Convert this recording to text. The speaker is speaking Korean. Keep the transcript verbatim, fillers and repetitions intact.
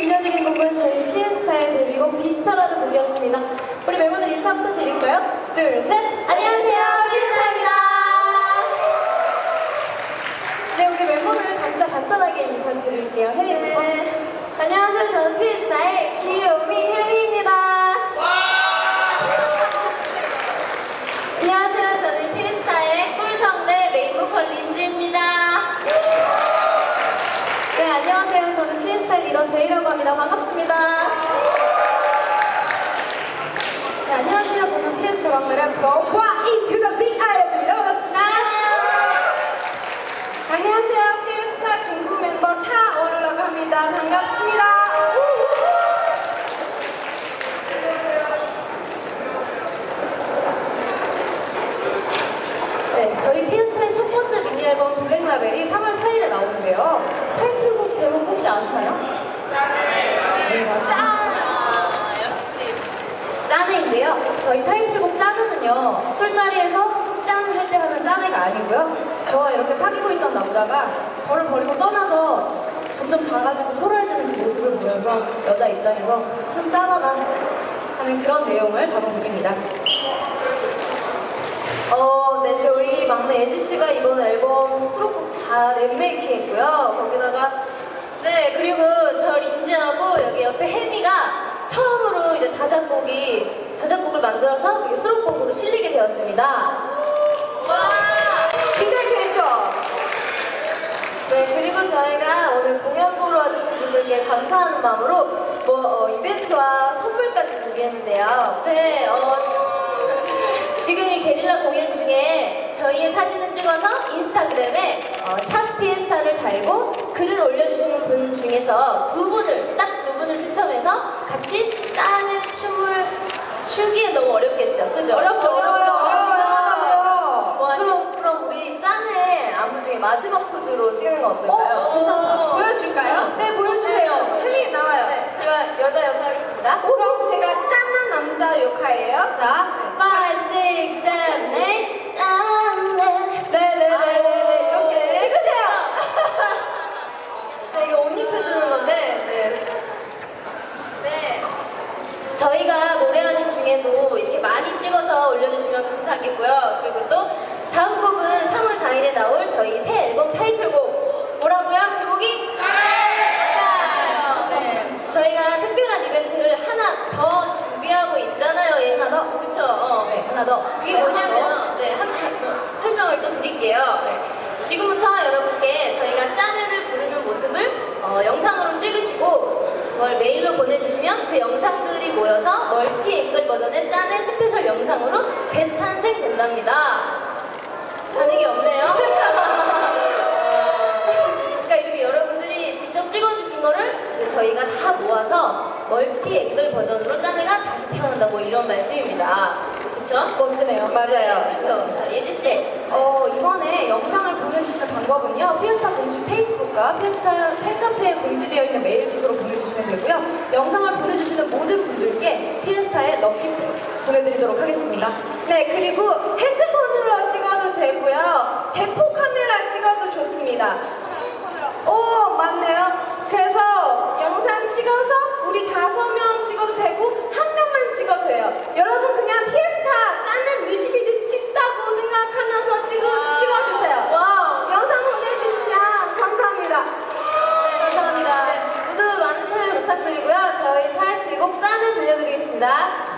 들려드린 곡은 저희 피에스타의 데뷔곡 비스타라는 곡이었습니다. 우리 멤버들 인사 부탁드릴까요? 둘, 셋! 안녕하세요, 피에스타입니다. 네, 우리 멤버들 각자 간단하게 인사드릴게요. 혜미부터. 네. 안녕하세요, 저는 피에스타의 귀요미 혜미입니다. 안녕하세요, 저는 피에스타의 꿀성대 메인보컬 린지입니다. 네, 안녕하세요. 저는 피에스타 리더 제이라고 합니다. 반갑습니다. 네, 안녕하세요. 저는 피에스타 막내의 프로와 Into the Z였습니다. 반갑습니다. 안녕하세요. 피에스타 중국 멤버 차오르라고 합니다. 반갑습니다. 네, 저희 피에스타의 첫 번째 미니 앨범 블랙라벨이 삼월 사일에 나오는데요. 타이틀곡 제목 혹시 아시나요? 네, 맞습니다. 아, 역시. 짜네인데요. 저희 타이틀곡 짜네는요, 술자리에서 짠 할 때 하는 짜네가 아니고요. 저와 이렇게 사귀고 있던 남자가 저를 버리고 떠나서 점점 작아지고 초라해지는 그 모습을 보면서 여자 입장에서 참 짠하다 하는 그런 내용을 담은 곡입니다. 어, 네, 저희 막내 예지씨가 이번 앨범 수록곡 다 랩메이킹 했고요. 거기다가 네, 그리고 저 린지하고 여기 옆에 혜미가 처음으로 이제 자작곡이, 자작곡을 만들어서 이게 수록곡으로 실리게 되었습니다. 와! 기대되죠? 네, 그리고 저희가 오늘 공연 보러 와주신 분들께 감사하는 마음으로 뭐 어, 이벤트와 선물까지 준비했는데요. 네, 어, 지금 이 게릴라 공연 중에 저희의 사진을 찍어서 인스타그램에 어, 샵 피에스타를 달고 글을 올려주시는 분 중에서 두 분을, 딱 두 분을 추첨해서 같이 짜는 춤을 추기에 너무 어렵겠죠? 그죠? 어렵죠, 어렵죠. 어려워요. 뭐 아니, 그럼, 그럼 우리 짠의 안무 중에 마지막 포즈로 찍는 거 어떨까요? 어, 괜찮다. 보여줄까요? 네, 보여주세요. 네, 혜미 나와요. 네, 제가 여자 역할 하겠습니다. 그럼 제가 짠한 남자 역할이에요. 자, five, six, seven, eight. 짠네. 네네네네네. 이렇게 찍으세요. 네, 이게 옷 입혀주는 건데, 네. 네. 저희가 노래하는 중에도 이렇게 많이 찍어서 올려주시면 감사하겠고요. 그리고 또 다음 곡은 삼월 사일에 나올 저희 새 앨범 타이틀곡. 뭐라고요? 제목이? 맞아요. 네. 저희가 특별한 이벤트를 하나 더 준비하고 있잖아요. 예, 하나 더? 그쵸? 어. 네, 하나 더. 그게 네, 뭐냐면, 네, 한, 한 설명을 또 드릴게요. 네. 지금부터 여러분께 저희가 짠을 부르는 모습을 어, 영상으로 찍으시고 그걸 메일로 보내주시면 그 영상들이 모여서 멀티 앵글 버전의 짠의 스페셜 영상으로 재탄생된답니다. 반응이 없네요. 그러니까 이렇게 여러분들이 직접 찍어주신 거를 이제 저희가 다 모아서 멀티 앵글 버전으로 짠애가 다시 태어난다 뭐 이런 말씀입니다. 그쵸? 멋지네요. 맞아요. 그쵸? 예지씨. 어, 이번에 영상을 보내주시는 방법은요, 피에스타 공식 페이스북과 피에스타 팬카페에 공지되어 있는 메일 주소로 보내주시면 되고요. 영상을 보내주시는 모든 분들께 피에스타의 럭키표 보내드리도록 하겠습니다. 네, 그리고 핸드폰으로 찍어도 되고요. 대포 카메라 찍어도 좋습니다. 오, 맞네요. 그래서 영상 찍어서 우리 다섯 명 찍어도 되고 한 명만 찍어도 돼요. 여러분 그냥 피에스타 짠는 뮤직비디오 찍다고 생각하면서 찍어, 찍어주세요. 와우. 영상 보내주시면 감사합니다. 네, 감사합니다. 네, 모두 많은 참여 부탁드리고요. 저희 타이틀곡 짠을 들려드리겠습니다.